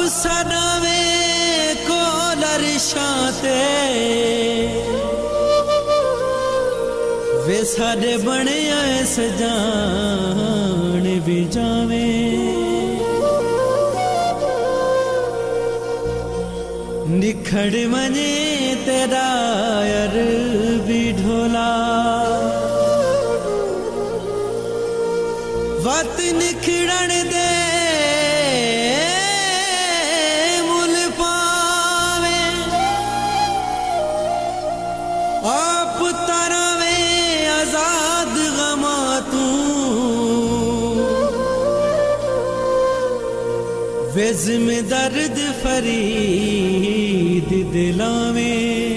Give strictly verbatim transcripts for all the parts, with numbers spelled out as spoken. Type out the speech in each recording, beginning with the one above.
सदावे collar शाते वे साडे बने आए सजान भी जावे निखड़ मने तेरा यार भी ढोला वत निखड़न दे मुल पावे आप तरावे आजाद गमा तू वे जिम्मे दर्द फरीद दिलावे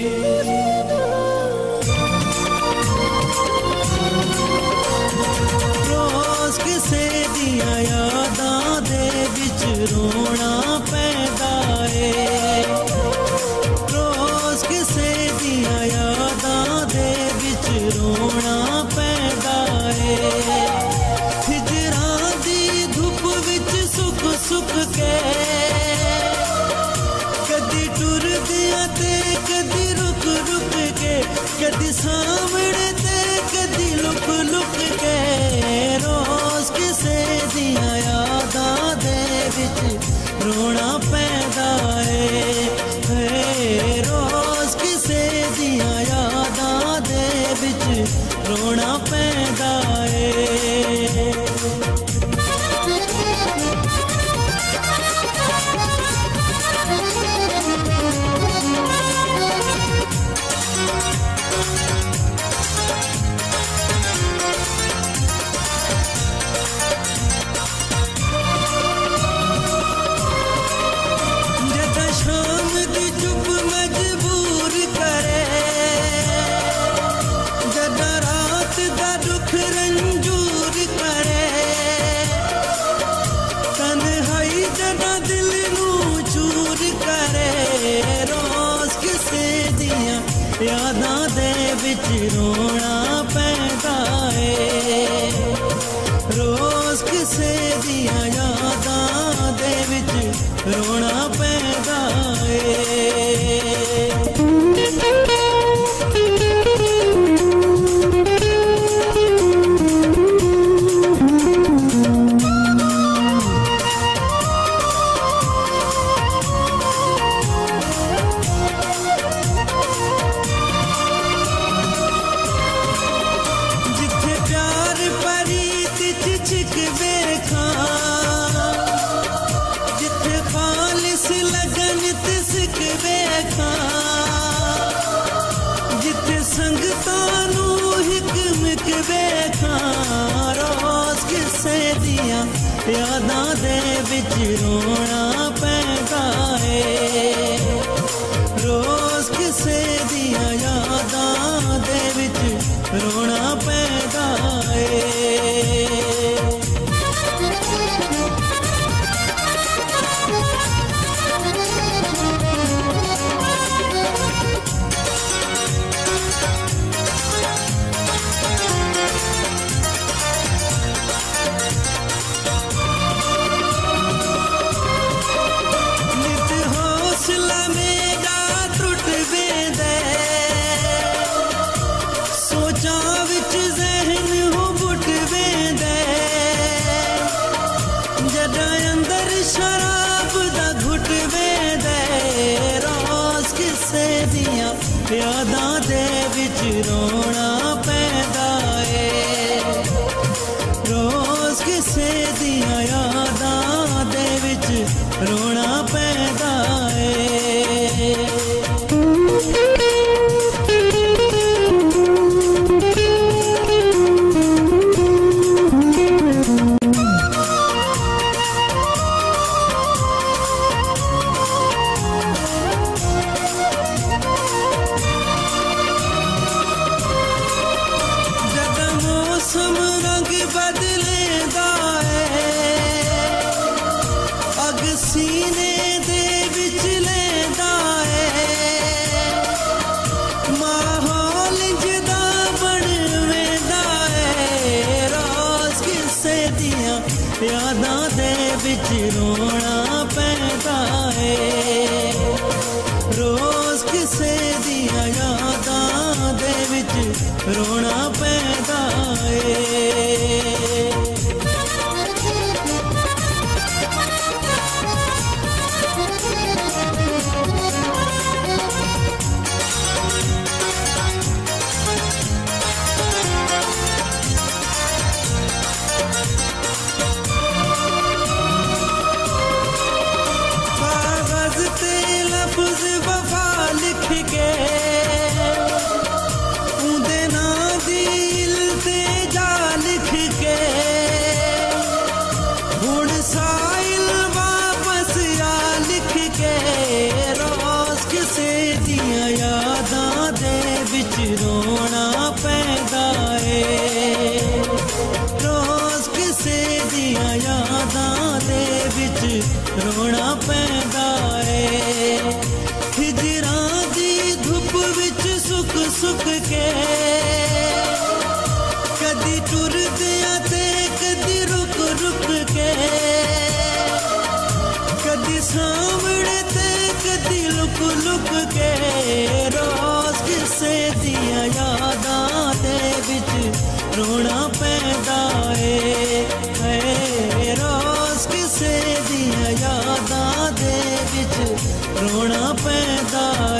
रोज किसे दिया यादां दे विच रोना पैदा है रोज किसे दिया यादां दे विच रोना पैदा है हिजरां दी धुप विच सुख सुख के कदी टुर दिया ते कदी रुक रुक के कदी सामने ते कदी लुक लुक के रोज किसे दिया यादां दे विच रोना पैदा है रोज किसे दिया यादां दे विच रोना पैदा है यादां दे विच रोना पैदा है रोज किसे दिया यादां दे विच रोना पैदा है रोज किसे दिया यादां दे विच रोना पैदा है रोज किसे दिया यादां दे विच रोना पैदा है यादां दे विच रोना पैदा है रोज किसे दिया यादां दे विच रोना पैदा है सीने दे विच लेंदा है माहौल जिदा बन वेंदा है रोज किसे दिया यादां दे विच रोना पैदा रोना पैंदा ए। हिजरां दी धुप विच सुक सुक के कदी टुरदियां ते कदी रुक रुक के, कदी सामने ते कदी लुक लुक के, रोज किसे दिया यादां दे विच रोना पैंदा ए। रोज किसे दिया यादां दे विच रोना पैंदा